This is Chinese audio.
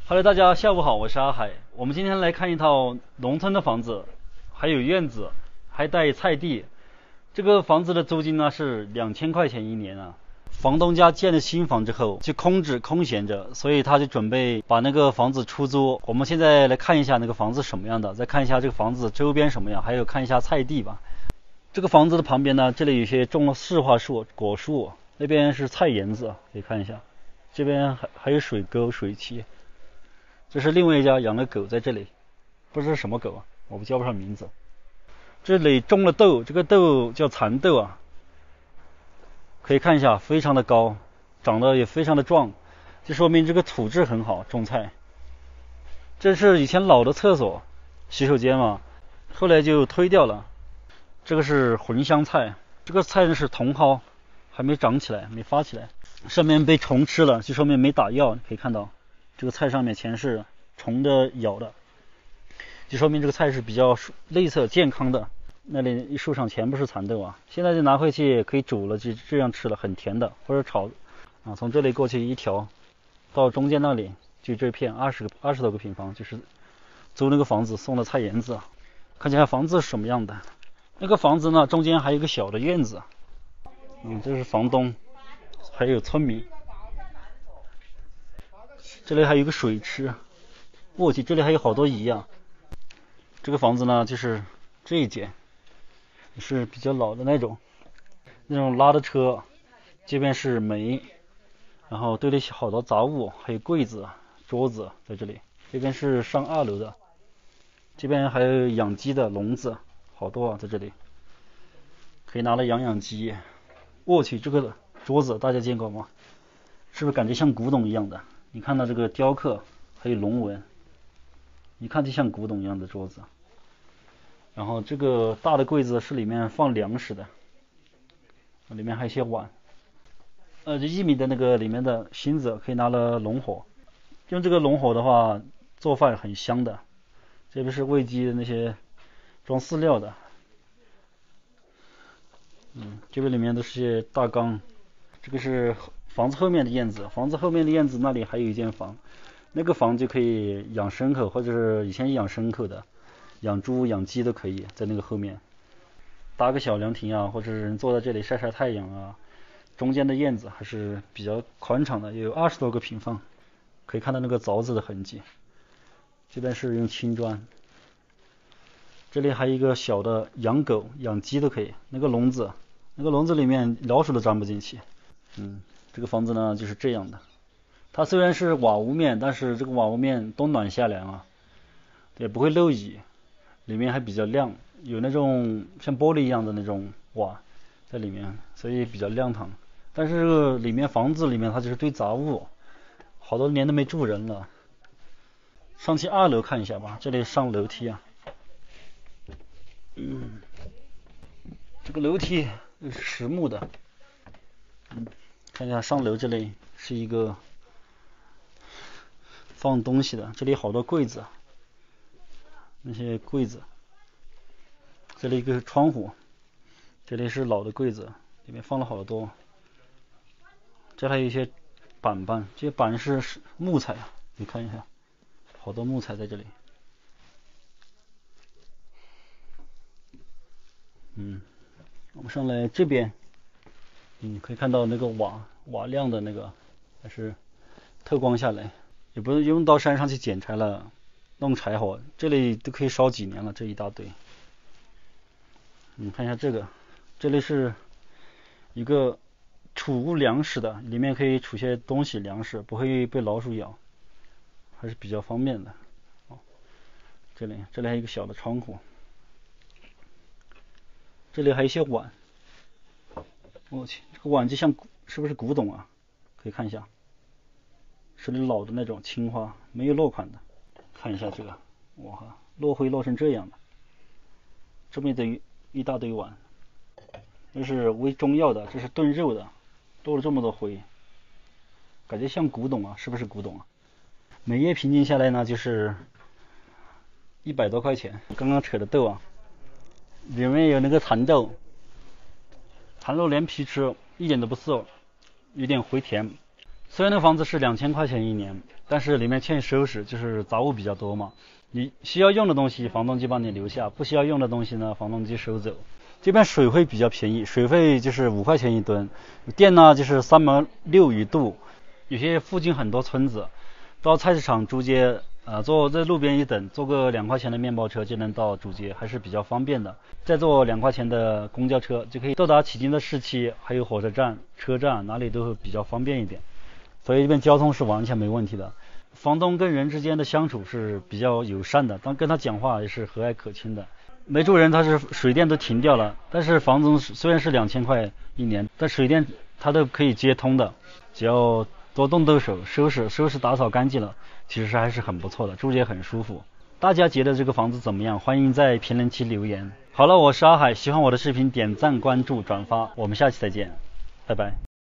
Hello，大家下午好，我是阿海。我们今天来看一套农村的房子，还有院子，还带菜地。这个房子的租金呢是2000块钱一年啊。房东家建了新房之后就空闲着，所以他就准备把那个房子出租。我们现在来看一下那个房子什么样的，再看一下这个房子周边什么样，还有看一下菜地吧。这个房子的旁边呢，这里有些种了市花树、果树，那边是菜园子，可以看一下。这边还有水沟、水渠。这是另外一家养了狗在这里，不知道是什么狗啊，我们叫不上名字。这里种了豆，这个豆叫蚕豆啊，可以看一下，非常的高，长得也非常的壮，就说明这个土质很好，种菜。这是以前老的厕所、洗手间嘛，后来就推掉了。这个是茴香菜，这个菜呢是茼蒿，还没长起来，没发起来，上面被虫吃了，就说明没打药，可以看到。这个菜上面全是虫的咬的，就说明这个菜是比较内侧健康的。那里一树上全部是蚕豆啊，现在就拿回去可以煮了，就这样吃了，很甜的，或者炒啊。从这里过去一条到中间那里，就这片20多个平方，就是租那个房子送的菜园子。看一下房子是什么样的。那个房子呢，中间还有一个小的院子，这是房东，还有村民。这里还有一个水池，我去，这里还有好多鱼啊。这个房子呢，就是这一间，是比较老的那种拉的车，这边是煤，然后堆了好多杂物，还有柜子、桌子在这里。这边是上2楼的，这边还有养鸡的笼子，好多啊，在这里可以拿来养鸡。我去，这个桌子大家见过吗？是不是感觉像古董一样的？你看到这个雕刻还有龙纹，一看就像古董一样的桌子。然后这个大的柜子是里面放粮食的，里面还有一些碗。这1米的那个里面的芯子可以拿了龙火，用这个龙火的话做饭很香的。这边是喂鸡的那些装饲料的，这边里面都是些大缸。这个是房子后面的院子，房子后面的院子那里还有一间房，那个房就可以养牲口，或者是以前养牲口的，养猪养鸡都可以在那个后面搭个小凉亭啊，或者是人坐在这里晒晒太阳啊。中间的院子还是比较宽敞的，有20多个平方，可以看到那个凿子的痕迹。这边是用青砖，这里还有一个小的养狗养鸡都可以，那个笼子里面老鼠都钻不进去。这个房子呢就是这样的，它虽然是瓦屋面，但是这个瓦屋面冬暖夏凉啊，也不会漏雨，里面还比较亮，有那种像玻璃一样的那种瓦在里面，所以比较亮堂。但是这个里面房子里面它就是堆杂物，好多年都没住人了。上去2楼看一下吧，这里上楼梯啊，这个楼梯是实木的。看一下上楼，这里是一个放东西的，这里好多柜子，那些柜子，这里一个窗户，这里是老的柜子，里面放了好多。这还有一些板，这些板是木材，你看一下，好多木材在这里。我们上来这边，可以看到那个瓦亮的那个，还是透光下来，也不用到山上去捡柴了，弄柴火，这里都可以烧几年了，这一大堆。看一下这里是一个储物粮食的，里面可以储些东西，粮食不会被老鼠咬，还是比较方便的。这里还有一个小的窗户，这里还有一些碗。我去，这个碗就像是不是古董啊？可以看一下，是老的那种青花，没有落款的。看一下这个，哇，落灰落成这样的，这么一大堆碗，这是煨中药的，这是炖肉的，落了这么多灰，感觉像古董啊，是不是古董啊？每月平均下来呢，就是100多块钱。刚刚扯的豆啊，里面有那个蚕豆，蚕豆连皮吃，一点都不涩，有点回甜。 虽然那个房子是2000块钱一年，但是里面欠收拾，就是杂物比较多嘛。你需要用的东西，房东就帮你留下；不需要用的东西呢，房东就收走。这边水费比较便宜，水费就是5块钱一吨，电呢就是3毛6一度。有些附近很多村子，到菜市场主街，坐在路边一等，坐个2块钱的面包车就能到主街，还是比较方便的。再坐2块钱的公交车就可以到达迄今的市区，还有火车站、车站，哪里都会比较方便一点。所以这边交通是完全没问题的。房东跟人之间的相处是比较友善的，当跟他讲话也是和蔼可亲的。没住人，他是水电都停掉了，但是房租虽然是2000块一年，但水电他都可以接通的，只要多动动手，收拾打扫干净了，其实还是很不错的，住着也很舒服。大家觉得这个房子怎么样？欢迎在评论区留言。好了，我是阿海，喜欢我的视频点赞、关注、转发，我们下期再见，拜拜。